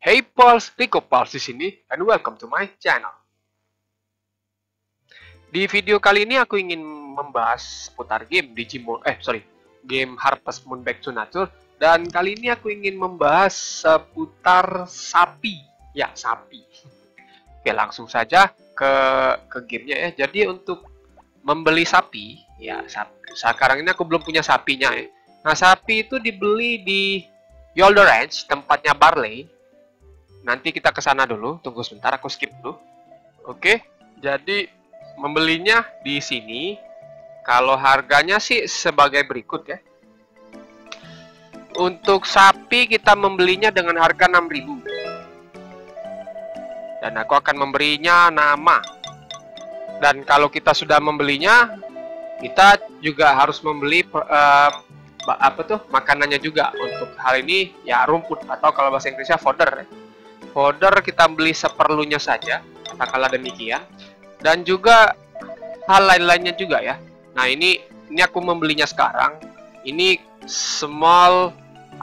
Hey Pals, Rico Pals di sini, and welcome to my channel. Di video kali ini aku ingin membahas seputar game game Harvest Moon Back to Nature, dan kali ini aku ingin membahas seputar sapi. Ya, sapi. Oke, langsung saja ke gamenya ya. Jadi untuk membeli sapi, ya sekarang ini aku belum punya sapinya ya. Nah, sapi itu dibeli di Yolder Ranch, tempatnya Barley. Nanti kita ke sana dulu, tunggu sebentar, aku skip dulu. Oke, jadi membelinya di sini. Kalau harganya sih sebagai berikut ya. Untuk sapi kita membelinya dengan harga 6.000. Dan aku akan memberinya nama. Dan kalau kita sudah membelinya, kita juga harus membeli makanannya juga. Untuk hal ini ya rumput, atau kalau bahasa Inggrisnya fodder ya. Fodder kita beli seperlunya saja, katakanlah demikian. Dan juga hal lain-lainnya juga ya. Nah, ini aku membelinya sekarang. Ini small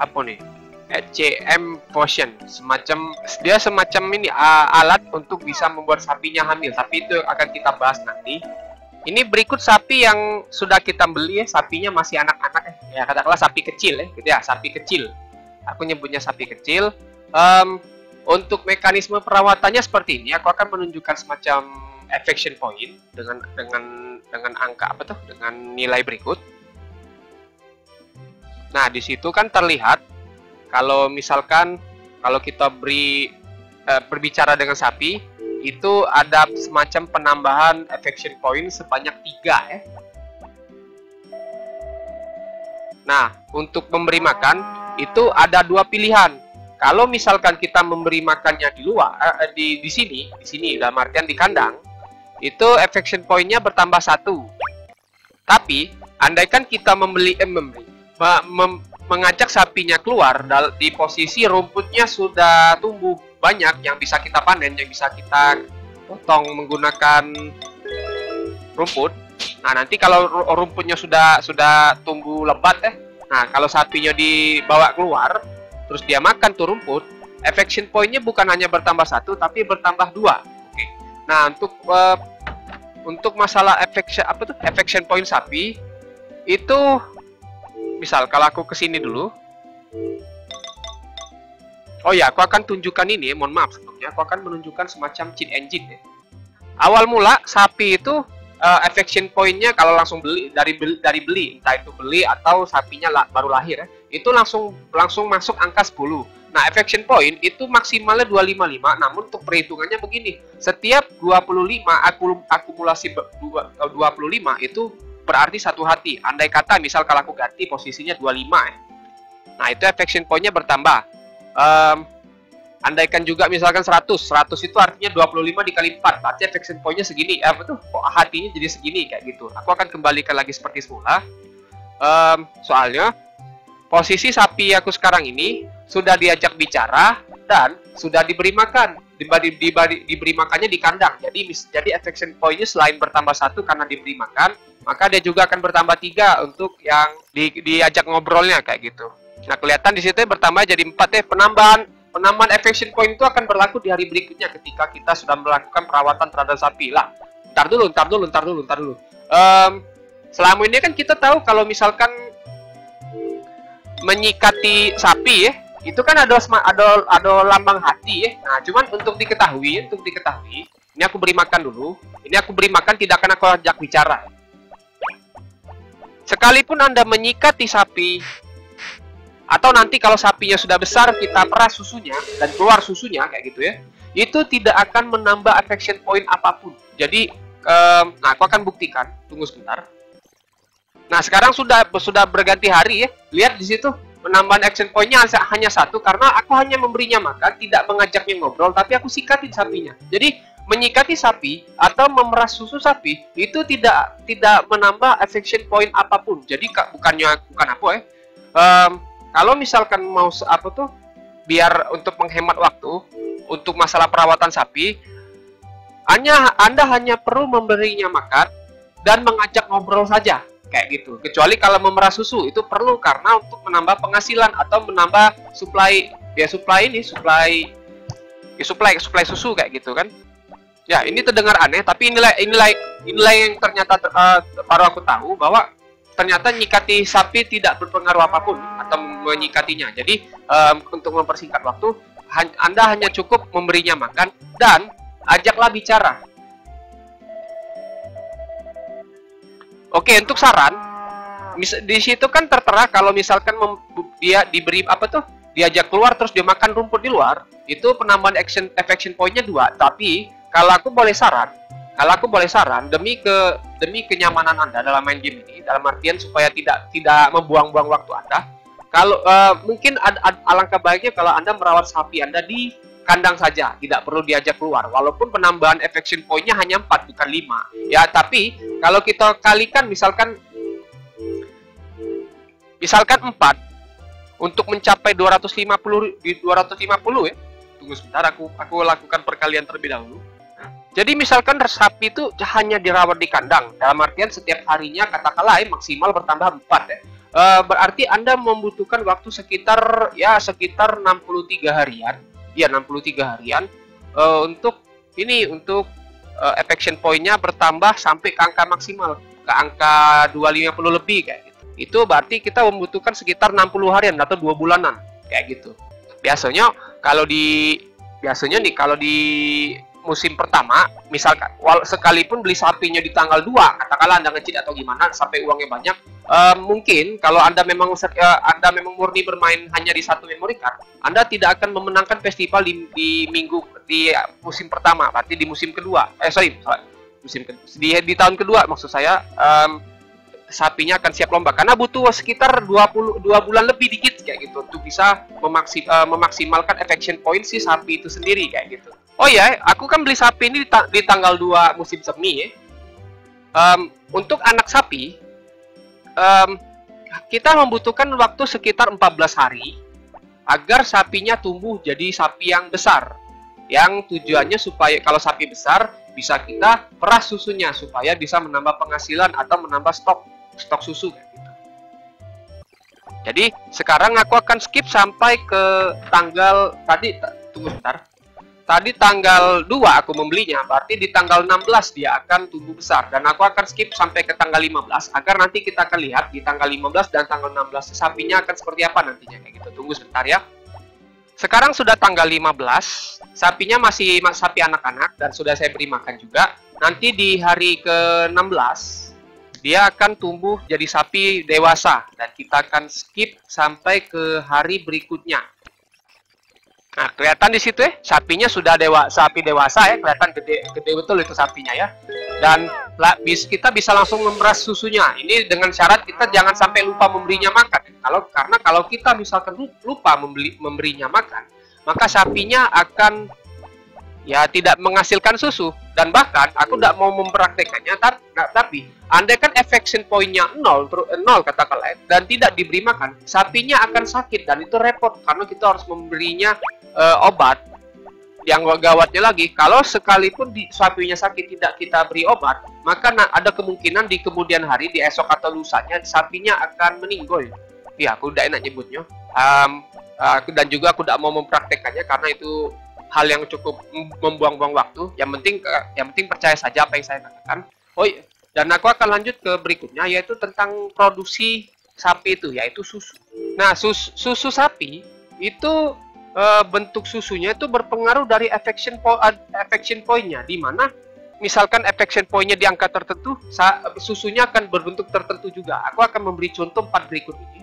HCM potion, dia semacam ini alat untuk bisa membuat sapinya hamil. Tapi itu akan kita bahas nanti. Ini berikut sapi yang sudah kita beli ya. Sapinya masih anak-anak ya. Katakanlah sapi kecil ya, gitu ya, sapi kecil. Aku nyebutnya sapi kecil. Untuk mekanisme perawatannya seperti ini, aku akan menunjukkan semacam affection point dengan angka dengan nilai berikut. Nah, di situ kan terlihat kalau misalkan kalau kita berbicara dengan sapi, itu ada semacam penambahan affection point sebanyak 3 ya. Nah, untuk memberi makan itu ada 2 pilihan. Kalau misalkan kita memberi makannya di luar, di sini dalam artian di kandang, itu affection point-nya bertambah 1. Tapi, andaikan kita mengajak sapinya keluar di posisi rumputnya sudah tumbuh banyak yang bisa kita panen, yang bisa kita potong menggunakan rumput. Nah, nanti kalau rumputnya sudah tumbuh lebat nah kalau sapinya dibawa keluar, terus dia makan tuh rumput, affection point-nya bukan hanya bertambah 1, tapi bertambah 2. Oke. Nah, untuk masalah affection point sapi, itu misal kalau aku kesini dulu. Oh ya, aku akan tunjukkan ini, mohon maaf sebelumnya, aku akan menunjukkan semacam cheat engine ya. Awal mula sapi itu affection point-nya kalau langsung dari beli, entah itu beli atau sapinya baru lahir ya, itu langsung masuk angka 10. Nah, affection point itu maksimalnya 255, namun untuk perhitungannya begini. Setiap 25 akumulasi 25 itu berarti satu hati. Andai kata misal kalau aku ganti posisinya 25 ya. Nah, itu affection point-nya bertambah. Andaikan juga misalkan 100 itu artinya 25 dikali 4, berarti affection point-nya segini. Kok hatinya jadi segini kayak gitu. Aku akan kembalikan lagi seperti semula. Soalnya posisi sapi aku sekarang ini sudah diajak bicara dan sudah diberi makan. Diberi makannya di kandang. Jadi affection point-nya selain bertambah 1 karena diberi makan, maka dia juga akan bertambah 3 untuk yang diajak ngobrolnya kayak gitu. Nah, kelihatan di situ bertambah jadi 4 ya. Penambahan affection point itu akan berlaku di hari berikutnya ketika kita sudah melakukan perawatan terhadap sapi lah. Ntar dulu. Selama ini kan kita tahu kalau misalkan menyikati sapi ya, itu kan ada lambang hati ya. Nah, cuman untuk diketahui, ini aku beri makan dulu. Ini aku beri makan, tidak akan aku ajak bicara. Sekalipun Anda menyikati sapi, atau nanti kalau sapinya sudah besar kita peras susunya dan keluar susunya kayak gitu ya, itu tidak akan menambah affection point apapun. Jadi nah, aku akan buktikan, tunggu sebentar. Nah, sekarang sudah berganti hari ya. Lihat di situ penambahan action point-nya hanya 1 karena aku hanya memberinya makan, tidak mengajaknya ngobrol, tapi aku sikatin sapinya. Jadi menyikati sapi atau memeras susu sapi itu tidak menambah affection point apapun. Jadi bukan apa ya. Kalau misalkan mau biar untuk menghemat waktu untuk masalah perawatan sapi, Anda hanya perlu memberinya makan dan mengajak ngobrol saja kayak gitu. Kecuali kalau memerah susu itu perlu karena untuk menambah penghasilan atau menambah suplai suplai susu kayak gitu kan. Ya, ini terdengar aneh, tapi inilah yang ternyata baru aku tahu bahwa ternyata nyikati sapi tidak berpengaruh apapun atau menyikatinya. Jadi untuk mempersingkat waktu, Anda hanya cukup memberinya makan dan ajaklah bicara. Oke, untuk saran, di situ kan tertera kalau misalkan dia diberi diajak keluar terus dia makan rumput di luar, itu penambahan affection point-nya 2. Tapi kalau aku boleh saran demi kenyamanan Anda dalam main game ini, dalam artian supaya tidak membuang-buang waktu Anda, kalau mungkin alangkah baiknya kalau Anda merawat sapi Anda di kandang saja, tidak perlu diajak keluar. Walaupun penambahan affection point-nya hanya 4 bukan 5. Ya, tapi kalau kita kalikan misalkan 4 untuk mencapai 250 ya. Tunggu sebentar, aku lakukan perkalian terlebih dahulu. Jadi misalkan sapi itu hanya dirawat di kandang, dalam artian setiap harinya katakanlah maksimal bertambah 4 ya. Berarti Anda membutuhkan waktu sekitar 63 harian. Ya, 63 harian untuk affection point-nya bertambah sampai ke angka maksimal, ke angka 250 lebih kayak gitu. Itu berarti kita membutuhkan sekitar 60 harian atau 2 bulanan kayak gitu. Biasanya kalau di musim pertama, misalkan sekalipun beli sapinya di tanggal 2, katakanlah Anda ngecit atau gimana sampai uangnya banyak, mungkin kalau Anda memang murni bermain hanya di satu memory card, Anda tidak akan memenangkan festival di musim pertama, berarti di musim kedua. Di tahun kedua maksud saya, sapinya akan siap lomba karena butuh sekitar 2 bulan lebih dikit kayak gitu untuk bisa memaksimalkan affection point si sapi itu sendiri kayak gitu. Oh ya, aku kan beli sapi ini di tanggal 2 musim semi ya. Untuk anak sapi kita membutuhkan waktu sekitar 14 hari agar sapinya tumbuh jadi sapi yang besar. Yang tujuannya supaya kalau sapi besar bisa kita peras susunya supaya bisa menambah penghasilan atau menambah stok susu gitu. Jadi sekarang aku akan skip sampai ke tanggal tunggu sebentar. Tadi tanggal 2 aku membelinya, berarti di tanggal 16 dia akan tumbuh besar dan aku akan skip sampai ke tanggal 15 agar nanti kita akan lihat di tanggal 15 dan tanggal 16 sapinya akan seperti apa nantinya kayak gitu. Tunggu sebentar ya. Sekarang sudah tanggal 15, sapinya masih sapi anak-anak dan sudah saya beri makan juga. Nanti di hari ke-16 dia akan tumbuh jadi sapi dewasa dan kita akan skip sampai ke hari berikutnya. Nah, kelihatan di situ ya, sapinya sudah sapi dewasa ya, kelihatan gede betul itu sapinya ya. Dan kita bisa langsung memeras susunya. Ini dengan syarat kita jangan sampai lupa memberinya makan. Karena kalau kita misalkan lupa memberinya makan, maka sapinya akan tidak menghasilkan susu. Dan bahkan aku tidak mau mempraktekannya, tapi andai kan affection point-nya 0 katakanlah dan tidak diberi makan, sapinya akan sakit dan itu repot karena kita harus memberinya obat. Yang gawatnya lagi, kalau sekalipun sapinya sakit tidak kita beri obat, maka ada kemungkinan di kemudian hari, di esok atau lusanya, sapinya akan meninggal. Ya, aku udah enak nyebutnya. Dan juga aku tidak mau mempraktekannya karena itu hal yang cukup membuang-buang waktu. Yang penting percaya saja apa yang saya katakan. Dan aku akan lanjut ke berikutnya, yaitu tentang produksi sapi itu, yaitu susu. Nah, susu sapi itu bentuk susunya itu berpengaruh dari affection point-nya, di mana misalkan affection point-nya di angka tertentu, susunya akan berbentuk tertentu juga. Aku akan memberi contoh 4 berikut ini.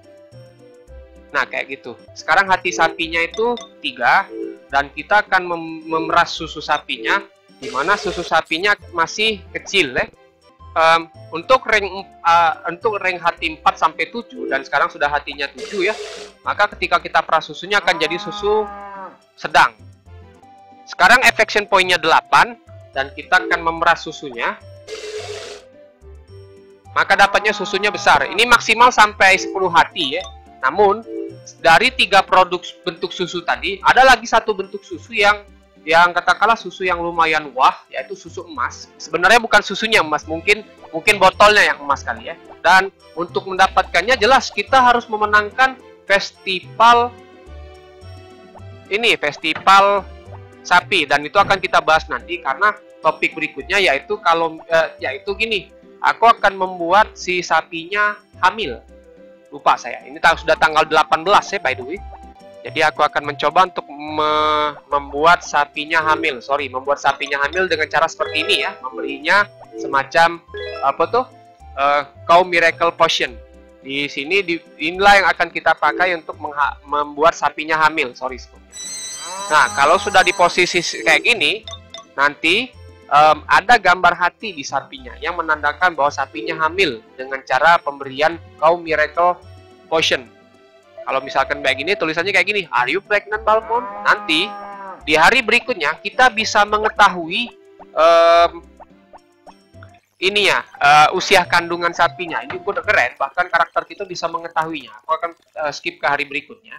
Nah, kayak gitu. Sekarang hati sapinya itu 3 dan kita akan memeras susu sapinya, di mana susu sapinya masih kecil ya. Untuk rank hati 4 sampai 7 dan sekarang sudah hatinya 7 ya. Maka ketika kita peras susunya akan jadi susu sedang. Sekarang affection point-nya 8 dan kita akan memeras susunya. Maka dapatnya susunya besar. Ini maksimal sampai 10 hati ya. Namun dari 3 produk bentuk susu tadi, ada lagi satu bentuk susu yang katakanlah susu yang lumayan yaitu susu emas. Sebenarnya bukan susunya emas, mungkin botolnya yang emas kali ya. Dan untuk mendapatkannya jelas kita harus memenangkan festival sapi, dan itu akan kita bahas nanti karena topik berikutnya yaitu yaitu gini, aku akan membuat si sapinya hamil. Lupa saya, ini sudah tanggal 18 ya by the way. Jadi aku akan mencoba untuk membuat sapinya hamil. Membuat sapinya hamil dengan cara seperti ini ya, memberinya semacam apa tuh cow miracle potion. Di sini inilah yang akan kita pakai untuk membuat sapinya hamil. Nah, kalau sudah di posisi kayak gini, nanti ada gambar hati di sapinya yang menandakan bahwa sapinya hamil dengan cara pemberian cow miracle potion. Kalau misalkan kayak gini, tulisannya kayak gini, "Are you pregnant, Balmond?" Nanti di hari berikutnya kita bisa mengetahui usia kandungan sapinya. Ini udah keren, bahkan karakter kita bisa mengetahuinya. Aku akan skip ke hari berikutnya.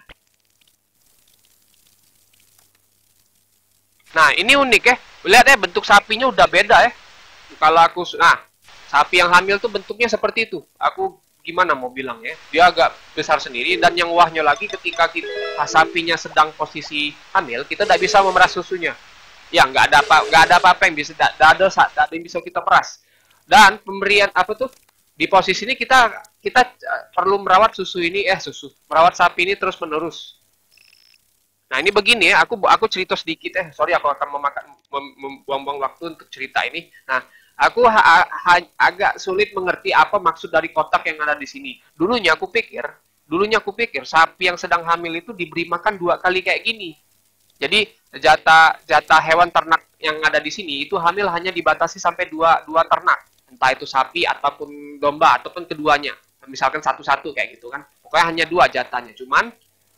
Nah, ini unik ya. Lihat ya, bentuk sapinya udah beda ya. Kalau sapi yang hamil tuh bentuknya seperti itu. Aku gimana mau bilang ya, dia agak besar sendiri, dan yang wahnya lagi ketika sapinya sedang posisi hamil, kita tidak bisa memeras susunya. Ya, nggak ada apa-apa yang bisa, ada yang bisa kita peras. Dan pemberian di posisi ini kita perlu merawat merawat sapi ini terus menerus. Nah, ini begini ya, aku cerita sedikit ya. Sorry, aku akan membuang-buang waktu untuk cerita ini. Nah, aku agak sulit mengerti apa maksud dari kotak yang ada di sini. Dulunya aku pikir sapi yang sedang hamil itu diberi makan 2 kali kayak gini. Jadi jatah hewan ternak yang ada di sini itu hamil hanya dibatasi sampai 2 ternak. Entah itu sapi ataupun domba ataupun keduanya. Misalkan satu-satu kayak gitu kan. Pokoknya hanya 2 jatahnya. Cuman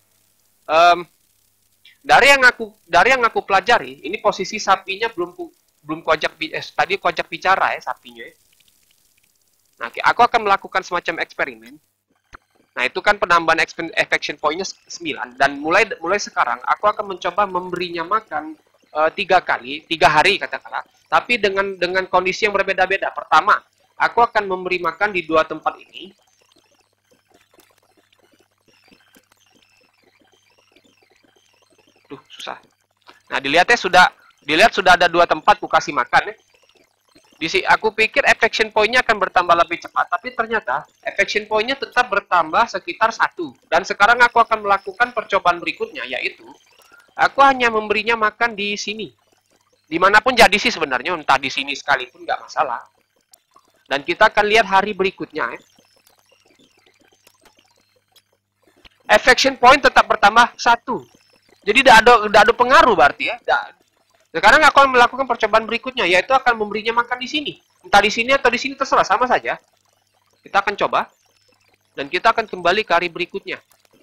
dari yang aku pelajari, ini posisi sapinya belum tadi kojak bicara ya sapinya ya. Nah, aku akan melakukan semacam eksperimen. Nah, itu kan penambahan affection point-nya 9, dan mulai sekarang aku akan mencoba memberinya makan 3 hari katakanlah, tapi dengan kondisi yang berbeda-beda. Pertama, aku akan memberi makan di 2 tempat ini. Susah. Nah, dilihat sudah ada 2 tempat ku kasih makan ya. Aku pikir affection point-nya akan bertambah lebih cepat, tapi ternyata affection point-nya tetap bertambah sekitar 1. Dan sekarang aku akan melakukan percobaan berikutnya, yaitu aku hanya memberinya makan di sini. Dimanapun jadi sih sebenarnya, entah di sini sekalipun nggak masalah. Dan kita akan lihat hari berikutnya ya. Affection point tetap bertambah 1. Jadi tidak ada pengaruh berarti ya. Sekarang aku akan melakukan percobaan berikutnya, yaitu akan memberinya makan di sini. Entah di sini atau di sini, terserah, sama saja. Kita akan coba, dan kita akan kembali ke hari berikutnya.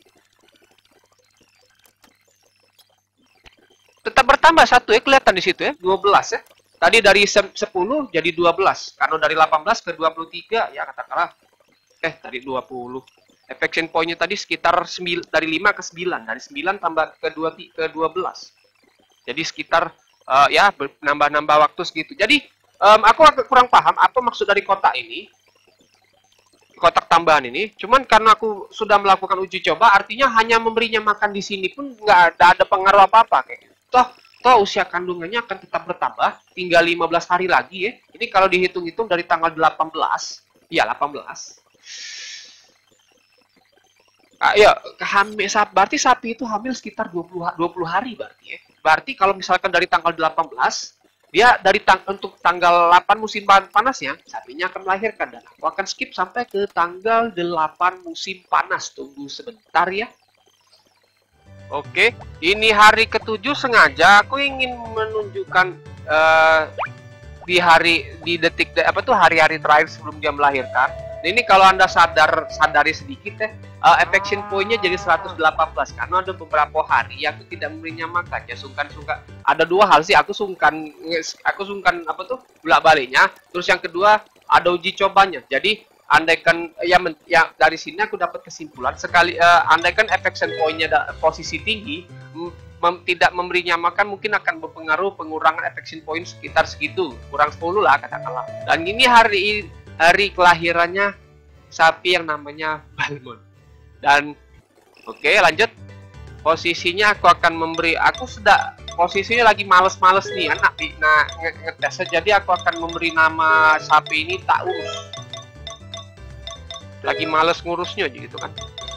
Tetap bertambah 1 ya, kelihatan di situ ya, 12 ya. Tadi dari 10 jadi 12. Karena dari 18 ke 23, ya katakanlah, tadi 20. Affection point-nya tadi sekitar dari 5 ke 9. Dari 9 tambah ke 12. Jadi sekitar nambah waktu segitu. Jadi aku agak kurang paham apa maksud dari kotak ini, kotak tambahan ini. Cuman karena aku sudah melakukan uji coba, artinya hanya memberinya makan di sini pun nggak ada pengaruh apa-apa kayak gitu. Toh usia kandungannya akan tetap bertambah, tinggal 15 hari lagi ya. Ini kalau dihitung-hitung dari tanggal 18, ya 18. Berarti sapi itu hamil sekitar 20 hari berarti ya. Berarti kalau misalkan dari tanggal 18, dia untuk tanggal 8 musim panasnya, sapinya akan melahirkan. Dan aku akan skip sampai ke tanggal 8 musim panas. Tunggu sebentar ya. Oke, ini hari ke-7 sengaja aku ingin menunjukkan di detik hari-hari terakhir sebelum dia melahirkan. Nah, ini kalau Anda sadari sedikit ya, affection point-nya jadi 118 karena ada beberapa hari yang aku tidak memberinya makan ya, ada 2 hal sih, aku sungkan bolak-baliknya. Terus yang kedua ada uji cobanya. Jadi andaikan dari sini aku dapat kesimpulan andaikan affection point-nya posisi tinggi, tidak memberinya makan mungkin akan berpengaruh pengurangan affection point sekitar segitu, kurang 10 lah katakanlah. Dan ini hari kelahirannya sapi yang namanya Balmond. Dan oke, lanjut. Posisinya aku akan memberi, aku sudah posisinya lagi males-males nih anak ngetes. Jadi aku akan memberi nama sapi ini Taurus. Lagi males ngurusnya gitu kan.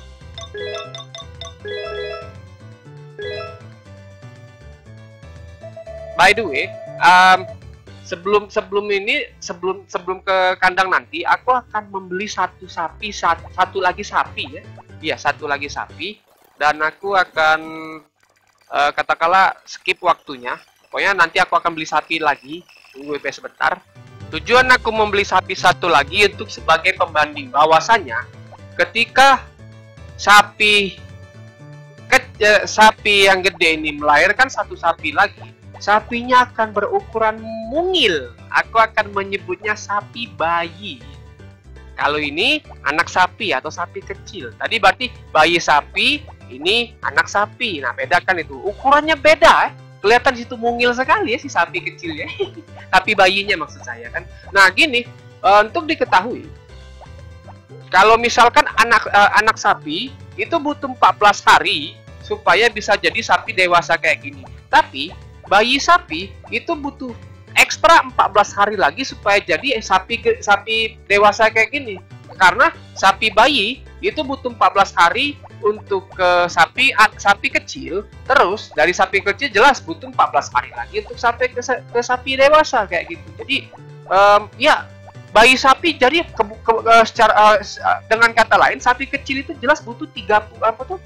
By the way, sebelum ke kandang nanti, aku akan membeli satu lagi sapi ya. Iya, satu lagi sapi, dan aku akan katakanlah skip waktunya. Pokoknya nanti aku akan beli sapi lagi. Tunggu WP sebentar. Tujuan aku membeli sapi satu lagi untuk sebagai pembanding bahwasanya ketika sapi yang gede ini melahirkan satu sapi lagi, sapinya akan berukuran mungil. Aku akan menyebutnya sapi bayi. Kalau ini anak sapi atau sapi kecil. Tadi berarti bayi sapi, ini anak sapi. Nah, beda kan itu. Ukurannya beda. Kelihatan situ mungil sekali ya si sapi kecilnya. Sapi bayinya maksud saya kan. Nah, gini, untuk diketahui, kalau misalkan anak sapi itu butuh 14 hari supaya bisa jadi sapi dewasa kayak gini. Tapi bayi sapi itu butuh ekstra 14 hari lagi supaya jadi sapi dewasa kayak gini. Karena sapi bayi itu butuh 14 hari untuk sapi kecil, terus dari sapi kecil jelas butuh 14 hari lagi untuk sampai ke sapi dewasa kayak gitu. Jadi ya bayi sapi jadi dengan kata lain sapi kecil itu jelas butuh 28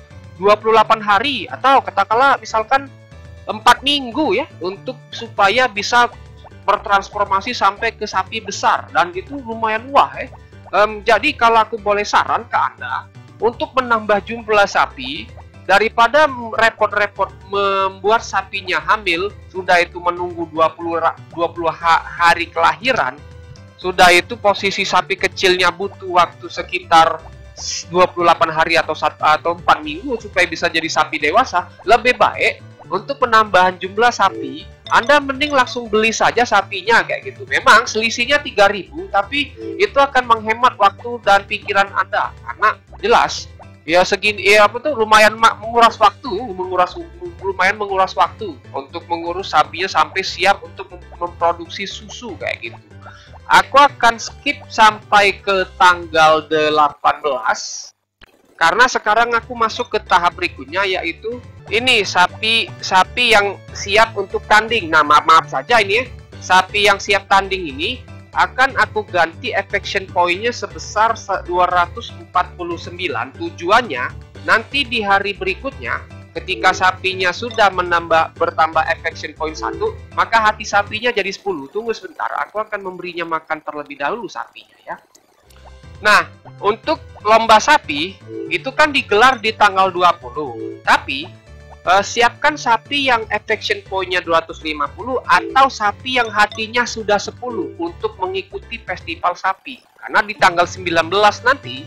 hari atau katakanlah misalkan 4 minggu ya untuk supaya bisa bertransformasi sampai ke sapi besar, dan itu lumayan wah ya. Jadi kalau aku boleh saran ke Anda untuk menambah jumlah sapi, daripada repot-repot membuat sapinya hamil, sudah itu menunggu 20 hari kelahiran, sudah itu posisi sapi kecilnya butuh waktu sekitar 28 hari atau 4 minggu supaya bisa jadi sapi dewasa. Lebih baik untuk penambahan jumlah sapi, Anda mending langsung beli saja sapinya kayak gitu. Memang selisihnya 3.000, tapi itu akan menghemat waktu dan pikiran Anda. Karena jelas ya segini ya lumayan menguras waktu, lumayan menguras waktu untuk mengurus sapinya sampai siap untuk memproduksi susu kayak gitu. Aku akan skip sampai ke tanggal 18 karena sekarang aku masuk ke tahap berikutnya, yaitu ini sapi yang siap untuk tanding. Nah, maaf saja ini ya, sapi yang siap tanding ini akan aku ganti affection point-nya sebesar 249. Tujuannya nanti di hari berikutnya ketika sapinya sudah bertambah affection point 1, maka hati sapinya jadi 10. Tunggu sebentar, aku akan memberinya makan terlebih dahulu sapinya ya. Nah, untuk lomba sapi itu kan digelar di tanggal 20. Tapi siapkan sapi yang affection point-nya 250 atau sapi yang hatinya sudah 10 untuk mengikuti festival sapi. Karena di tanggal 19 nanti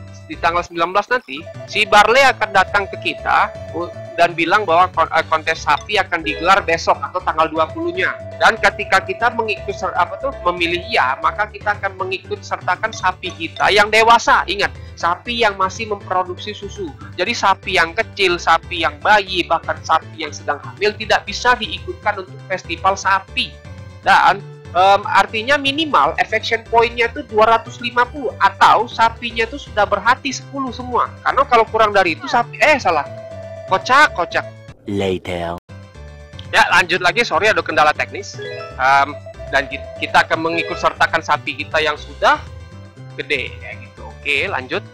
si Barley akan datang ke kita dan bilang bahwa kontes sapi akan digelar besok atau tanggal 20-nya. Dan ketika kita memilih ya, maka kita akan mengikut sertakan sapi kita yang dewasa. Ingat, sapi yang masih memproduksi susu. Jadi sapi yang kecil, sapi yang bayi, bahkan sapi yang sedang hamil tidak bisa diikutkan untuk festival sapi. Dan artinya minimal affection point-nya itu 250 atau sapinya itu sudah berhati 10 semua. Karena kalau kurang dari itu kocak. Later. Ya, lanjut lagi, sorry ada kendala teknis. Dan kita akan mengikut sertakan sapi kita yang sudah gede kayak gitu. Oke, lanjut.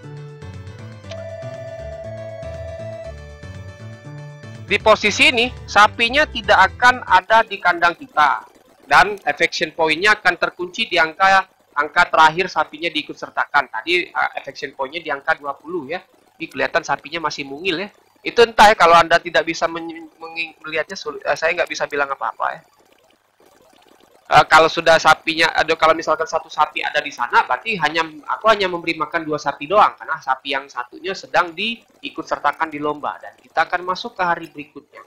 Di posisi ini sapinya tidak akan ada di kandang kita. Dan affection point-nya akan terkunci di angka terakhir sapinya diikut sertakan. Tadi affection point-nya di angka 20 ya. Ini kelihatan sapinya masih mungil ya. Itu entah ya, kalau Anda tidak bisa melihatnya, saya nggak bisa bilang apa-apa ya. Kalau sudah sapinya, kalau misalkan satu sapi ada di sana, berarti aku hanya memberi makan 2 sapi doang. Karena sapi yang satunya sedang diikut sertakan di lomba. Dan kita akan masuk ke hari berikutnya.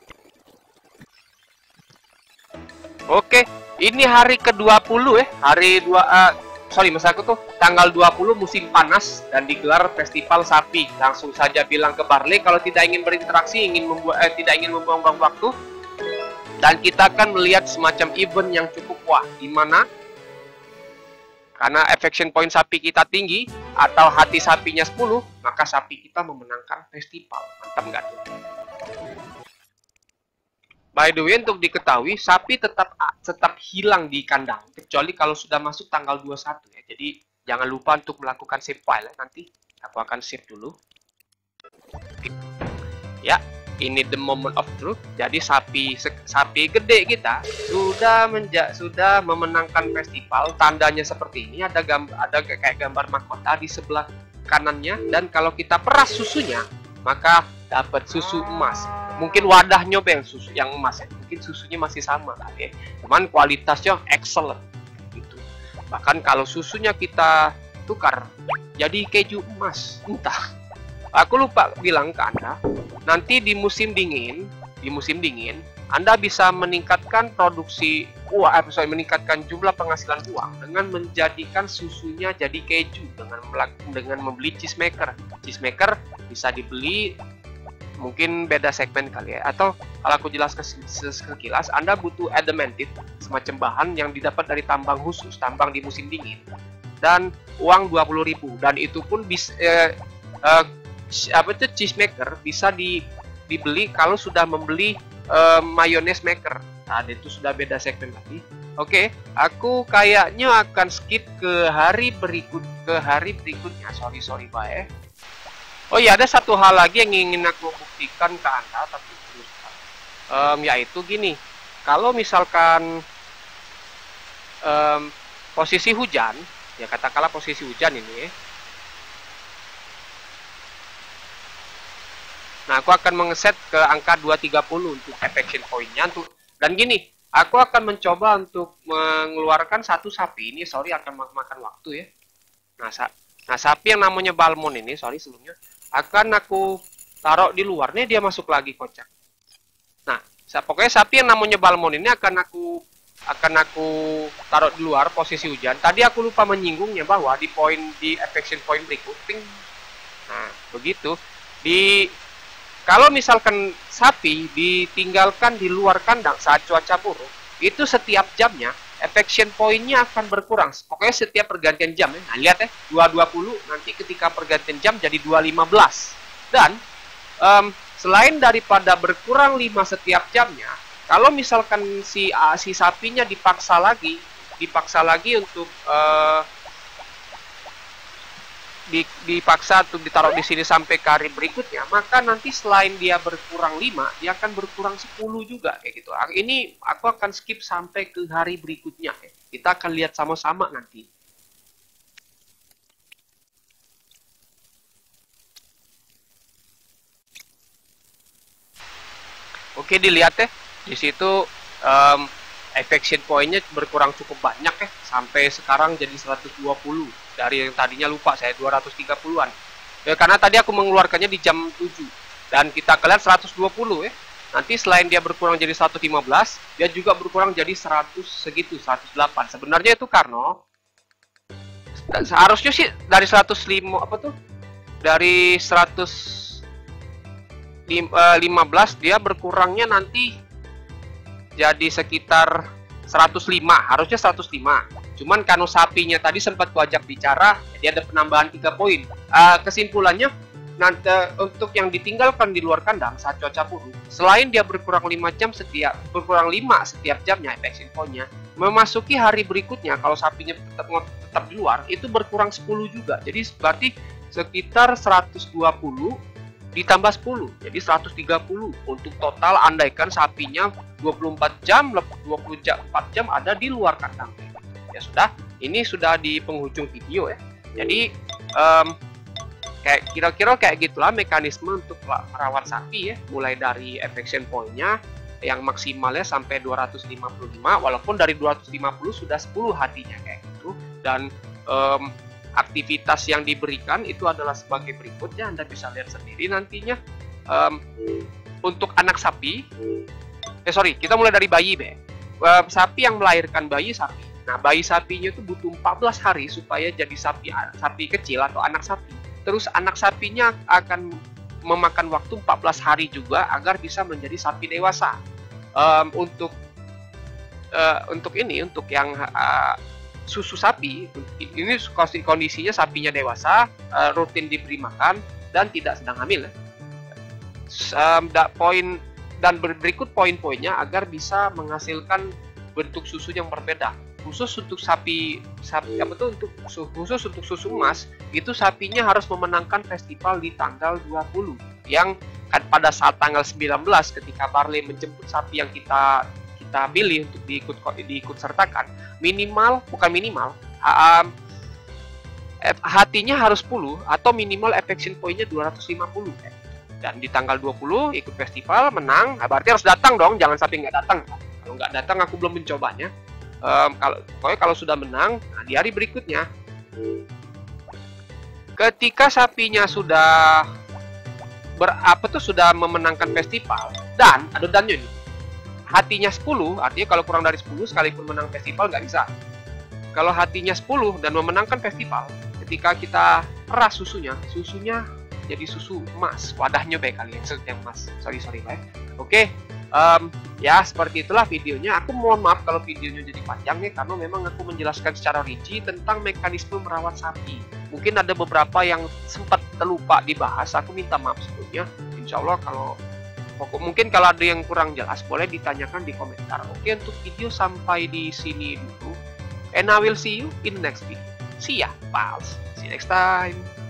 Oke, ini hari ke-20 ya. Maksud aku tuh tanggal 20 musim panas dan digelar festival sapi. Langsung saja bilang ke Barley kalau tidak ingin berinteraksi, tidak ingin membuang-buang waktu, Dan kita akan melihat semacam event yang cukup wah, di mana karena affection point sapi kita tinggi atau hati sapinya 10, maka sapi kita memenangkan festival. Mantap nggak tuh? By the way, untuk diketahui, sapi tetap hilang di kandang, kecuali kalau sudah masuk tanggal 21 ya. Jadi jangan lupa untuk melakukan save file ya. Nanti aku akan save dulu. Ya, ini the moment of truth. Jadi sapi gede kita sudah memenangkan festival. Tandanya seperti ini, ada kayak gambar mahkota di sebelah kanannya, dan kalau kita peras susunya, maka dapat susu emas. Mungkin wadahnya susu yang emas ya. Mungkin susunya masih sama lah ya. Cuman kualitasnya excellent gitu. Bahkan kalau susunya kita tukar jadi keju emas, entah. Aku lupa bilang ke Anda, nanti di musim dingin, Anda bisa meningkatkan meningkatkan jumlah penghasilan uang dengan menjadikan susunya jadi keju dengan membeli cheese maker. Cheese maker bisa dibeli, mungkin beda segmen kali ya. Atau kalau aku jelaskan sekilas, Anda butuh adamantite, semacam bahan yang didapat dari tambang khusus, tambang di musim dingin, dan uang 20.000. Dan itu pun bisa cheese maker bisa dibeli kalau sudah membeli mayonnaise maker. Nah, itu sudah beda segmen lagi. Oke, aku kayaknya akan skip ke hari berikutnya. Sorry Pak. Oh iya, ada satu hal lagi yang ingin aku buktikan ke Anda, tapi yaitu gini. Kalau misalkan posisi hujan, ya katakanlah posisi hujan ini. Nah, aku akan mengeset ke angka 230 untuk affection point-nya. Dan gini, aku akan mencoba untuk mengeluarkan satu sapi ini. Sorry, akan makan waktu ya. Nah, sapi yang namanya Balmond ini, sebelumnya, akan aku taruh di luar. Nih dia masuk lagi, kocak. Nah, pokoknya sapi yang namanya Balmond ini akan aku taruh di luar posisi hujan. Tadi aku lupa menyinggungnya bahwa di affection point berikut. Nah, begitu. Kalau misalkan sapi ditinggalkan di luar kandang saat cuaca buruk, itu setiap jamnya affection point-nya akan berkurang. Pokoknya setiap pergantian jam ya. Nah, lihat ya, 220 nanti ketika pergantian jam jadi 215. Dan selain daripada berkurang 5 setiap jamnya, kalau misalkan si sapinya dipaksa lagi untuk dipaksa untuk ditaruh di sini sampai ke hari berikutnya, maka nanti selain dia berkurang 5, dia akan berkurang 10 juga kayak gitu. Ini aku akan skip sampai ke hari berikutnya ya. Kita akan lihat sama-sama nanti. Oke, dilihat ya. Di situ affection point-nya berkurang cukup banyak ya, sampai sekarang jadi 120 dari yang tadinya lupa saya 230-an. Ya, karena tadi aku mengeluarkannya di jam 7 dan kita lihat 120 ya. Nanti selain dia berkurang jadi 115, dia juga berkurang jadi 100 segitu, 108. Sebenarnya itu karena seharusnya sih dari 105 dari 115 dia berkurangnya nanti jadi sekitar 105, harusnya 105. Cuman karena sapinya tadi sempat kuajak bicara, jadi ada penambahan 3 poin. Kesimpulannya, nanti untuk yang ditinggalkan di luar kandang saat cuaca buruk, selain dia berkurang 5 setiap jamnya affection point-nya, memasuki hari berikutnya kalau sapinya tetap di luar, itu berkurang 10 juga. Jadi berarti sekitar 120 ditambah 10, jadi 130 untuk total andaikan sapinya 24 jam, 24 jam ada di luar kandang. Ya sudah, ini sudah di penghujung video ya. Jadi kayak kira-kira kayak gitulah mekanisme untuk merawat sapi ya, mulai dari affection point-nya yang maksimalnya sampai 255, walaupun dari 250 sudah 10 hatinya kayak gitu. Dan aktivitas yang diberikan itu adalah sebagai berikut ya, Anda bisa lihat sendiri nantinya. Untuk anak sapi, kita mulai dari bayi sapi yang melahirkan bayi sapi. Nah, bayi sapinya itu butuh 14 hari supaya jadi sapi kecil atau anak sapi. Terus anak sapinya akan memakan waktu 14 hari juga agar bisa menjadi sapi dewasa. Untuk yang susu sapi, ini kondisinya sapinya dewasa, rutin diberi makan dan tidak sedang hamil. Dan berikut poin-poinnya agar bisa menghasilkan bentuk susu yang berbeda. Khusus untuk khusus untuk susu emas, itu sapinya harus memenangkan festival di tanggal 20, yang kan pada saat tanggal 19 ketika Barley menjemput sapi yang kita pilih untuk diikut sertakan, hatinya harus 10 atau minimal affection point-nya 250. Dan di tanggal 20 ikut festival, menang, berarti harus datang dong, jangan sampai nggak datang. Kalau nggak datang aku belum mencobanya. Kalau sudah menang, nah, di hari berikutnya, ketika sapinya sudah sudah memenangkan festival, dan ada dannya nih, hatinya 10, artinya kalau kurang dari 10 sekalipun menang festival nggak bisa. Kalau hatinya 10 dan memenangkan festival, ketika kita peras susunya jadi susu emas. Wadahnya baik kali yang emas. Sorry Pak. Oke. Ya seperti itulah videonya. Aku mohon maaf kalau videonya jadi panjang ya, karena memang aku menjelaskan secara rinci tentang mekanisme merawat sapi. Mungkin ada beberapa yang sempat terlupa dibahas. Aku minta maaf sebelumnya. Insya Allah mungkin kalau ada yang kurang jelas boleh ditanyakan di komentar. Oke, untuk video sampai di sini dulu. And I will see you in next video. See ya, pals. See you next time.